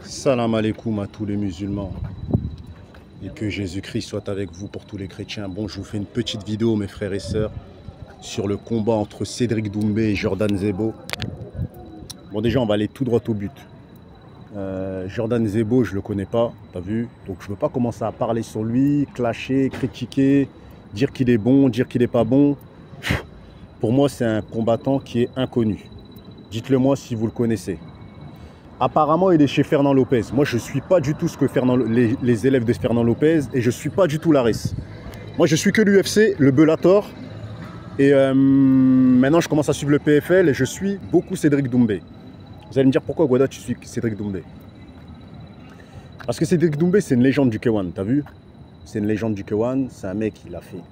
Salam alaikum à tous les musulmans et que Jésus-Christ soit avec vous pour tous les chrétiens. Bon, je vous fais une petite vidéo, mes frères et sœurs, sur le combat entre Cédric Doumbé et Jordan Zebo. Bon, déjà, on va aller tout droit au but. Jordan Zebo, je le connais pas, t'as vu? Donc, je veux pas commencer à parler sur lui, clasher, critiquer, dire qu'il est bon, dire qu'il est pas bon. Pour moi, c'est un combattant qui est inconnu. Dites-le moi si vous le connaissez. Apparemment, il est chez Fernand Lopez. Moi, je ne suis pas du tout ce que les élèves de Fernand Lopez et je ne suis pas du tout l'ARES. Moi, je suis que l'UFC, le Bellator. Et maintenant, je commence à suivre le PFL et je suis beaucoup Cédric Doumbé. Vous allez me dire pourquoi, Guada, tu suis Cédric Doumbé? Parce que Cédric Doumbé, c'est une légende du K1, t'as vu? C'est une légende du K1, c'est un mec, il a fait.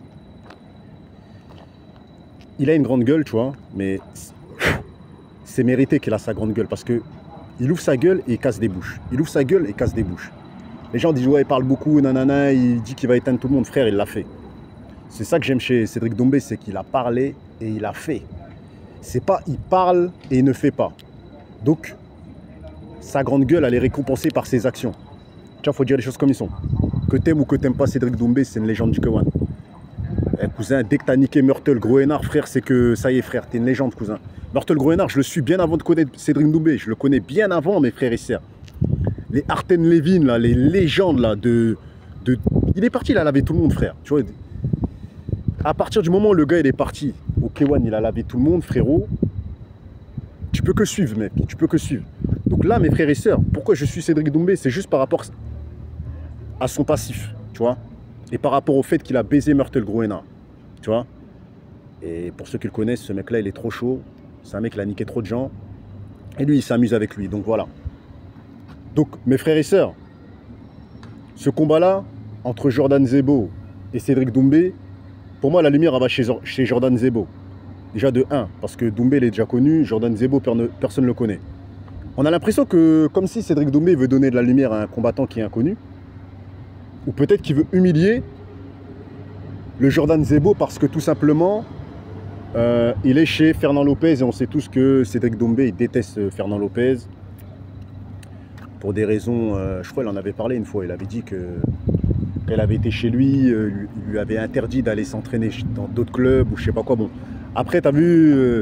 Il a une grande gueule, tu vois, mais c'est mérité qu'il a sa grande gueule parce que il ouvre sa gueule et il casse des bouches. Il ouvre sa gueule et il casse des bouches. Les gens disent ouais, il parle beaucoup, nanana, il dit qu'il va éteindre tout le monde. Frère, il l'a fait. C'est ça que j'aime chez Cédric Doumbé, c'est qu'il a parlé et il a fait. C'est pas il parle et il ne fait pas. Donc, sa grande gueule, elle est récompensée par ses actions. Tu vois, faut dire les choses comme ils sont. Que t'aimes ou que t'aimes pas Cédric Doumbé, c'est une légende du K1. Eh, cousin, dès que t'as niqué Murtle Groenard, frère, c'est que ça y est, frère, t'es une légende, cousin. Murtle Groenard, je le suis bien avant de connaître Cédric Doumbé. Je le connais bien avant, mes frères et sœurs. Les Arten Levin, là, les légendes là, il est parti, il a lavé tout le monde, frère. Tu vois, à partir du moment où le gars il est parti au K1, il a lavé tout le monde, frérot. Tu peux que suivre, mec. Tu peux que suivre. Donc là, mes frères et sœurs, pourquoi je suis Cédric Doumbé? C'est juste par rapport à son passif, tu vois. Et par rapport au fait qu'il a baisé Murtle Groenard, tu vois. Et pour ceux qui le connaissent, ce mec-là, il est trop chaud. C'est un mec qui a niqué trop de gens. Et lui, il s'amuse avec lui. Donc voilà. Donc, mes frères et sœurs, ce combat-là, entre Jordan Zebo et Cédric Doumbé, pour moi, la lumière, elle va chez Jordan Zebo. Déjà de 1, parce que Doumbé, il est déjà connu. Jordan Zebo, personne ne le connaît. On a l'impression que, comme si Cédric Doumbé veut donner de la lumière à un combattant qui est inconnu, ou peut-être qu'il veut humilier le Jordan Zebo parce que tout simplement, il est chez Fernand Lopez et on sait tous que Cédric Doumbé il déteste Fernand Lopez pour des raisons, je crois qu'il en avait parlé une fois, il avait dit qu'elle avait été chez lui, il lui avait interdit d'aller s'entraîner dans d'autres clubs ou je sais pas quoi. Bon, après tu as vu,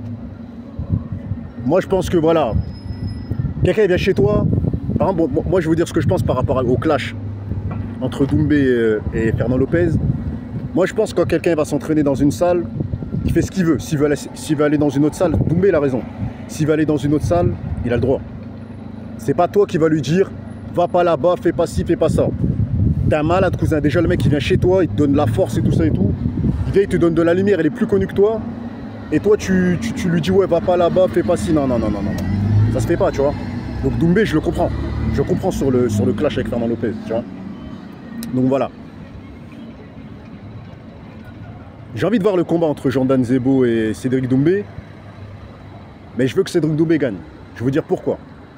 moi je pense que voilà, quelqu'un vient chez toi, par exemple, bon, moi je vais vous dire ce que je pense par rapport au clash entre Doumbé et Fernand Lopez. Moi je pense que quand quelqu'un va s'entraîner dans une salle, il fait ce qu'il veut. S'il veut aller dans une autre salle, Doumbé il a raison. S'il veut aller dans une autre salle, il a le droit. C'est pas toi qui vas lui dire va pas là-bas, fais pas ci, fais pas ça. T'es un malade, cousin. Déjà le mec il vient chez toi, il te donne de la force et tout ça et tout. Il vient, il te donne de la lumière, il est plus connu que toi. Et toi tu lui dis ouais va pas là-bas, fais pas ci. Non, non, non, non, non. Ça se fait pas, tu vois. Donc Doumbé, je le comprends. Je comprends sur le clash avec Fernand Lopez, tu vois. Donc voilà. J'ai envie de voir le combat entre Jordan Zebo et Cédric Doumbé. Mais je veux que Cédric Doumbé gagne. Je vais vous dire pourquoi.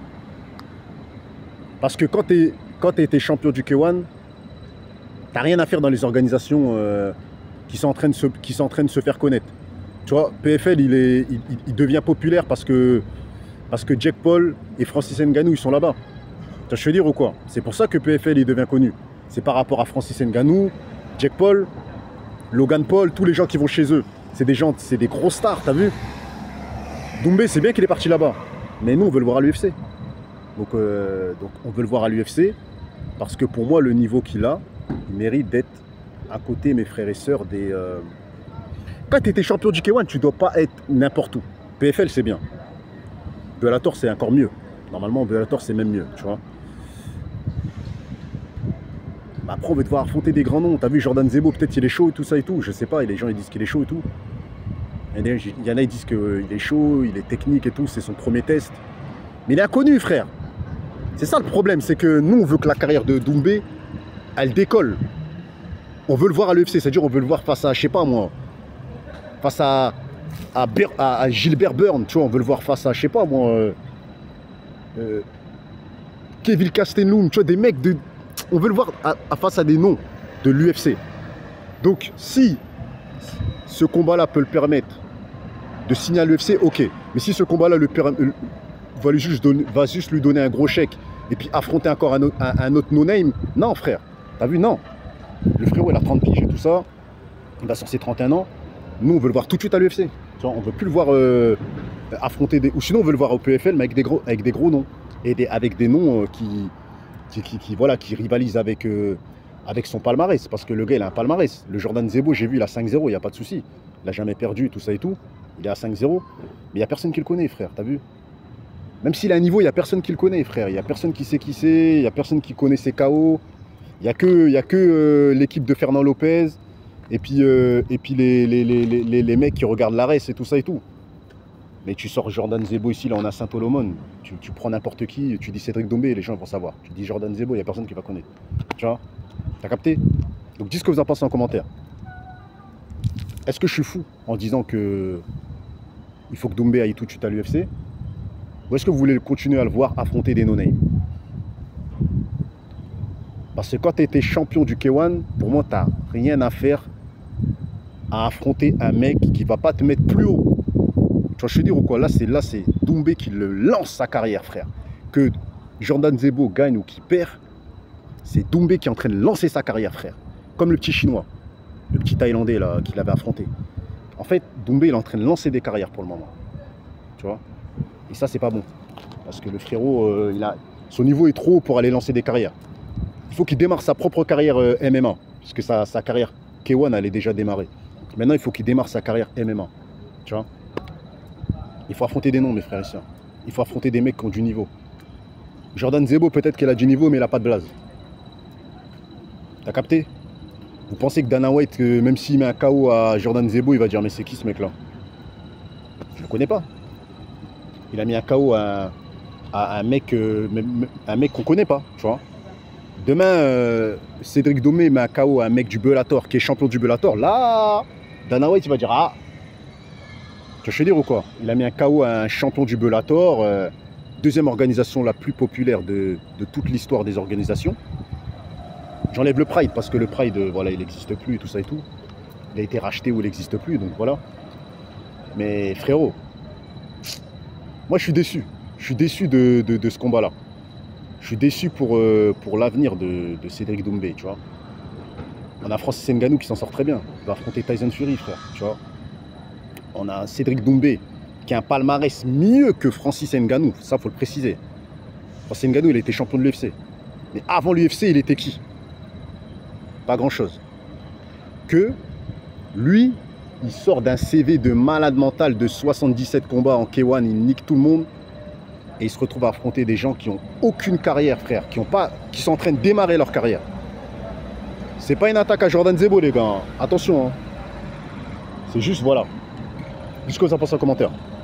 Parce que quand tu as été champion du K1, t'as rien à faire dans les organisations qui sont en train de se faire connaître. Tu vois, PFL, il devient populaire parce que Jack Paul et Francis Ngannou, ils sont là-bas. Tu vois, je veux dire ou quoi? C'est pour ça que PFL, il devient connu. C'est par rapport à Francis Ngannou, Jack Paul, Logan Paul, tous les gens qui vont chez eux. C'est des gens, c'est des gros stars, t'as vu? Doumbé, c'est bien qu'il est parti là-bas. Mais nous, on veut le voir à l'UFC. Donc on veut le voir à l'UFC parce que pour moi, le niveau qu'il a, il mérite d'être à côté, mes frères et sœurs, des... Quand tu étais champion du K1, tu dois pas être n'importe où. PFL, c'est bien. Bellator, c'est encore mieux. Normalement, Bellator, c'est même mieux, tu vois. Après, on veut devoir affronter des grands noms. T'as vu Jordan Zebo, peut-être il est chaud et tout ça et tout. Je sais pas, et les gens ils disent qu'il est chaud et tout. Il y en a, ils disent qu'il est chaud, il est technique et tout, c'est son premier test. Mais il est inconnu, frère. C'est ça le problème, c'est que nous, on veut que la carrière de Doumbé, elle décolle. On veut le voir à l'UFC, c'est-à-dire on veut le voir face à, je sais pas moi, face à Gilbert Burns, tu vois, on veut le voir face à, je sais pas moi, Kevin Gastelum, tu vois, des mecs de... On veut le voir face à des noms de l'UFC. Donc, si ce combat-là peut le permettre de signer à l'UFC, ok. Mais si ce combat-là va juste lui donner un gros chèque et puis affronter encore un autre no-name. Non, frère. T'as vu? Non. Le frérot, il a 30 piges et tout ça. Il va sur ses 31 ans. Nous, on veut le voir tout de suite à l'UFC. On veut plus le voir affronter des... Ou sinon, on veut le voir au PFL, mais avec des gros noms. Et avec des noms voilà, qui rivalisent avec son palmarès. Parce que le gars, il a un palmarès. Le Jordan Zebo, j'ai vu, il a 5-0, il n'y a pas de souci. Il n'a jamais perdu, tout ça et tout. Il est à 5-0. Mais il n'y a personne qui le connaît, frère. T'as vu? Même s'il a un niveau, il n'y a personne qui le connaît, frère. Il n'y a personne qui sait qui c'est. Il n'y a personne qui connaît ses KO. Il n'y a que l'équipe de Fernand Lopez. Et puis les mecs qui regardent l'ARES et tout ça et tout. Mais tu sors Jordan Zebo ici, là on a Saint-Olomone, tu prends n'importe qui, tu dis Cédric Doumbé, les gens vont savoir. Tu dis Jordan Zebo, il n'y a personne qui va connaître. Tu vois? T'as capté? Donc dis ce que vous en pensez en commentaire. Est-ce que je suis fou en disant que il faut que Doumbé aille tout de suite à l'UFC? Ou est-ce que vous voulez continuer à le voir affronter des no-name? Parce que quand tu étais champion du K1, pour moi, tu n'as rien à faire à affronter un mec qui ne va pas te mettre plus haut. Tu vois, je veux dire ou quoi? Là, c'est Doumbé qui le lance sa carrière, frère. Que Jordan Zebo gagne ou qu'il perd, c'est Doumbé qui est en train de lancer sa carrière, frère. Comme le petit Chinois, le petit Thaïlandais là qu'il avait affronté. En fait, Doumbé il est en train de lancer des carrières pour le moment. Tu vois? Et ça, c'est pas bon. Parce que le frérot, son niveau est trop haut pour aller lancer des carrières. Il faut qu'il démarre sa propre carrière MMA. Parce que sa carrière K1, elle est déjà démarrée. Maintenant, il faut qu'il démarre sa carrière MMA. Tu vois? Il faut affronter des noms, mes frères et sœurs. Il faut affronter des mecs qui ont du niveau. Jordan Zebo, peut-être qu'elle a du niveau, mais elle n'a pas de blase. T'as capté? Vous pensez que Dana White, même s'il met un KO à Jordan Zebo, il va dire mais c'est qui ce mec-là? Je le connais pas. Il a mis un KO à un mec qu'on connaît pas, tu vois. Demain, Cédric Doumbé met un KO à un mec du Bellator, qui est champion du Bellator. Là, Dana White, il va dire ah. Tu veux dire ou quoi? Il a mis un KO à un champion du Bellator, deuxième organisation la plus populaire de toute l'histoire des organisations. J'enlève le Pride parce que le Pride, voilà, il n'existe plus et tout ça et tout. Il a été racheté ou il n'existe plus, donc voilà. Mais frérot, moi je suis déçu. Je suis déçu de ce combat-là. Je suis déçu pour l'avenir de Cédric Doumbé, tu vois. On a Francis Ngannou qui s'en sort très bien. Il va affronter Tyson Fury, frère, tu vois. On a Cédric Doumbé qui a un palmarès mieux que Francis Ngannou. Ça, il faut le préciser. Francis Ngannou, il était champion de l'UFC. Mais avant l'UFC, il était qui? Pas grand-chose. Que lui, il sort d'un CV de malade mental de 77 combats en K1. Il nique tout le monde. Et il se retrouve à affronter des gens qui n'ont aucune carrière, frère. Qui sont en train de démarrer leur carrière. C'est pas une attaque à Jordan Zebo, les gars. Attention. Hein. C'est juste, voilà. Dites ce que vous en pensez en commentaire.